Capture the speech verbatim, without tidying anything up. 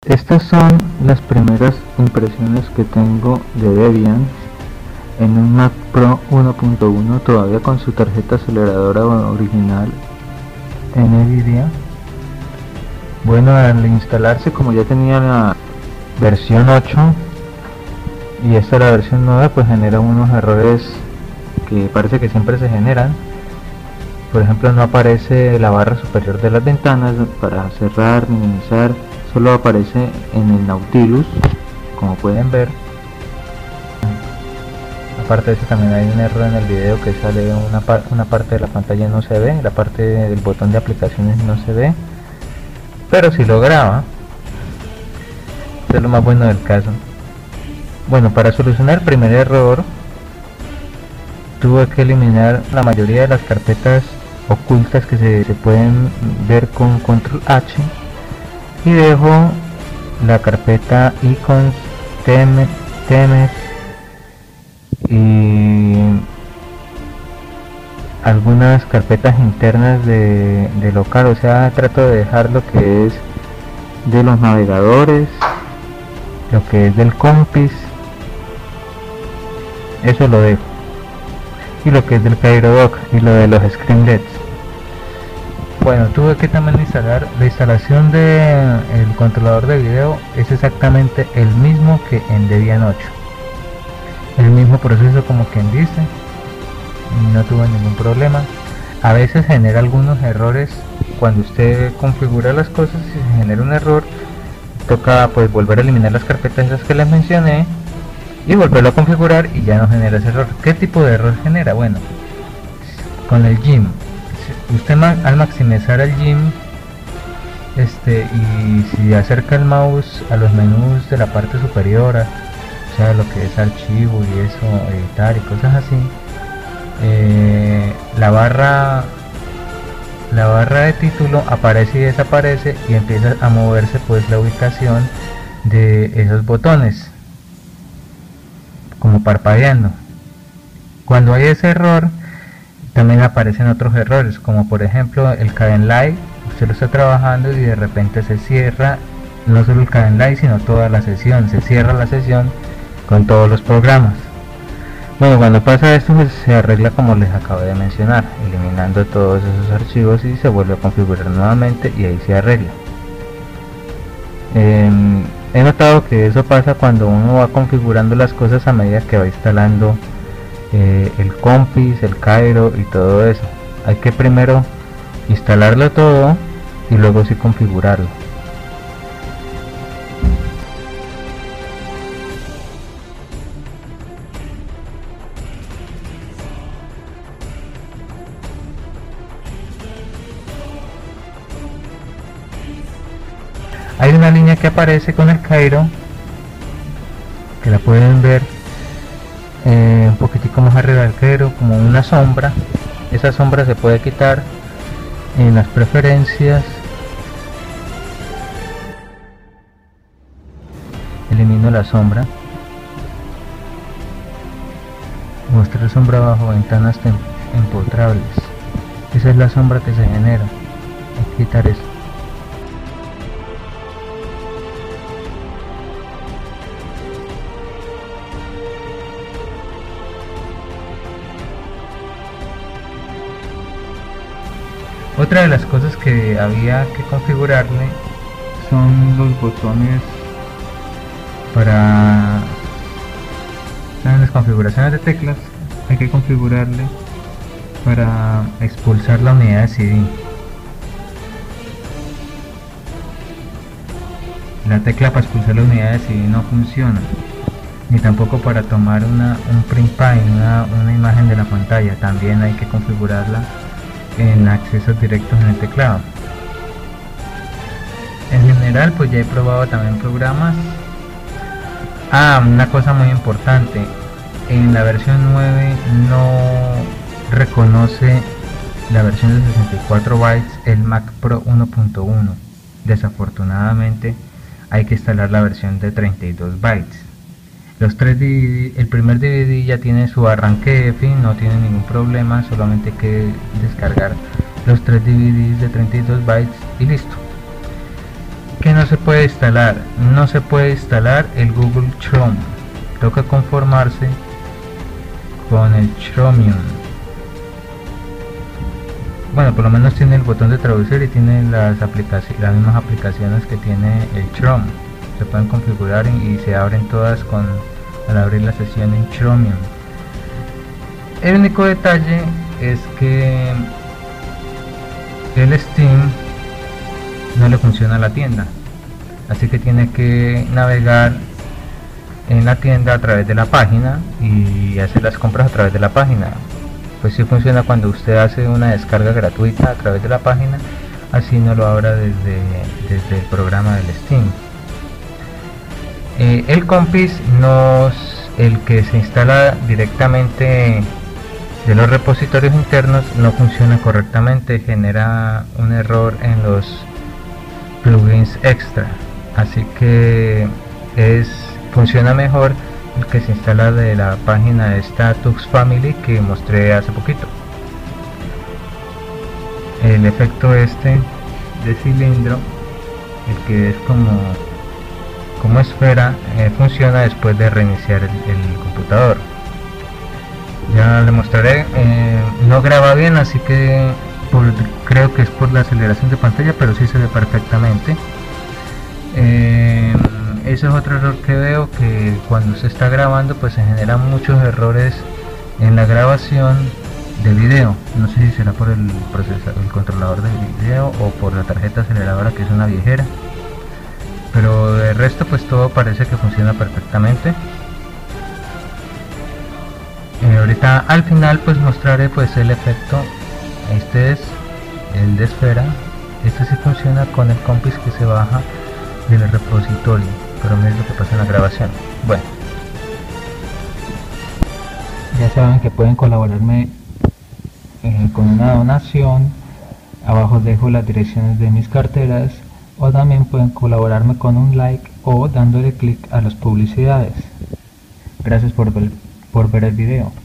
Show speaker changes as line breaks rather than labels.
Estas son las primeras impresiones que tengo de Debian en un Mac Pro uno punto uno, todavía con su tarjeta aceleradora original NVIDIA. Bueno, al instalarse, como ya tenía la versión ocho y esta es la versión nueve, pues genera unos errores que parece que siempre se generan. Por ejemplo, no aparece la barra superior de las ventanas para cerrar, minimizar, solo aparece en el Nautilus, como pueden ver. Aparte de eso, también hay un error en el video que sale una, par una parte de la pantalla no se ve, la parte del botón de aplicaciones no se ve, pero si lo graba. Esto es lo más bueno del caso. Bueno, para solucionar el primer error, tuve que eliminar la mayoría de las carpetas ocultas que se, se pueden ver con control H, y dejo la carpeta icons, temes, temes y algunas carpetas internas de, de local. O sea, trato de dejar lo que es de los navegadores, lo que es del compis, eso lo dejo, y lo que es del CairoDoc y lo de los Screenlets. Bueno, tuve que también instalar la instalación del controlador de video, es exactamente el mismo que en Debian ocho, el mismo proceso como quien dice, no tuve ningún problema. A veces genera algunos errores cuando usted configura las cosas. Si se genera un error, toca pues volver a eliminar las carpetas esas que les mencioné y volverlo a configurar y ya no genera ese error. ¿Qué tipo de error genera? Bueno, con el Gim, usted ma al maximizar el Gim este y si acerca el mouse a los menús de la parte superior, a, o sea, lo que es archivo y eso, editar y cosas así, eh, la barra la barra de título aparece y desaparece y empieza a moverse pues la ubicación de esos botones como parpadeando. Cuando hay ese error, también aparecen otros errores, como por ejemplo el Kdenlive. Usted lo está trabajando y de repente se cierra no solo el Kdenlive sino toda la sesión, se cierra la sesión con todos los programas. Bueno, cuando pasa esto, pues se arregla como les acabo de mencionar, eliminando todos esos archivos y se vuelve a configurar nuevamente y ahí se arregla. eh, He notado que eso pasa cuando uno va configurando las cosas a medida que va instalando eh, el compis, el Cairo y todo eso. Hay que primero instalarlo todo y luego sí configurarlo. Hay una línea que aparece con el Cairo, que la pueden ver eh, un poquitico más arriba del Cairo, como una sombra. Esa sombra se puede quitar en las preferencias. Elimino la sombra. Mostrar sombra bajo ventanas empotrables. Esa es la sombra que se genera. Hay que quitar eso. Otra de las cosas que había que configurarle son los botones para, en las configuraciones de teclas hay que configurarle para expulsar la unidad de C D. La tecla para expulsar la unidad de C D no funciona, ni tampoco para tomar una, un print pane, una, una imagen de la pantalla. También hay que configurarla en accesos directos en el teclado. En general, pues ya he probado también programas. Ah, una cosa muy importante, en la versión nueve no reconoce la versión de sesenta y cuatro bytes el Mac Pro uno punto uno. Desafortunadamente hay que instalar la versión de treinta y dos bytes. Los tres D V D, el primer D V D ya tiene su arranque E F I, no tiene ningún problema, solamente hay que descargar los tres D V Ds de treinta y dos bytes y listo. ¿Qué no se puede instalar? No se puede instalar el Google Chrome. Toca conformarse con el Chromium. Bueno, por lo menos tiene el botón de traducir y tiene las aplicaciones, las mismas aplicaciones que tiene el Chrome. Se pueden configurar y se abren todas con al abrir la sesión en Chromium. El único detalle es que el Steam no le funciona a la tienda, así que tiene que navegar en la tienda a través de la página y hacer las compras a través de la página. Pues sí funciona cuando usted hace una descarga gratuita a través de la página, así no lo abra desde, desde el programa del Steam. Eh, el Compis no es el que se instala directamente de los repositorios internos, no funciona correctamente, genera un error en los plugins extra, así que es funciona mejor el que se instala de la página de Status Family que mostré hace poquito. El efecto este de cilindro, el que es como como esfera, eh, funciona después de reiniciar el, el computador. Ya le mostraré, eh, no graba bien, así que por, creo que es por la aceleración de pantalla, pero sí se ve perfectamente. Eh, ese es otro error que veo, que cuando se está grabando pues se generan muchos errores en la grabación de video. No sé si será por el procesador, el controlador de video, o por la tarjeta aceleradora, que es una viejera, pero de resto pues todo parece que funciona perfectamente. Eh, ahorita al final pues mostraré pues el efecto. Este es el de esfera. Este sí funciona con el Compis que se baja del repositorio, pero miren lo que pasa en la grabación. Bueno, ya saben que pueden colaborarme eh, con una donación. Abajo dejo las direcciones de mis carteras, o también pueden colaborarme con un like o dándole clic a las publicidades. Gracias por ver, por ver el video.